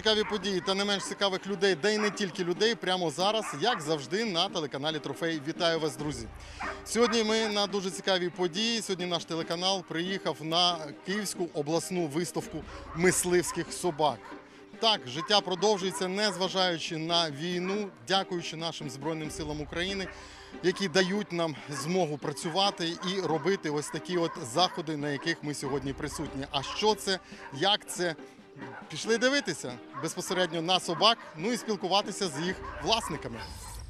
цікаві події та не менш цікавих людей, де й не тільки людей, прямо зараз, як завжди, на телеканалі Трофей. Вітаю вас, друзі! Сьогодні ми на дуже цікавій події. Сьогодні наш телеканал приїхав на Київську обласну виставку мисливських собак. Так, життя продовжується, незважаючи на війну, дякуючи нашим Збройним силам України, які дають нам змогу працювати і робити ось такі от заходи, на яких ми сьогодні присутні. А що це, як це? Пішли дивитися безпосередньо на собак, ну і спілкуватися з їх власниками.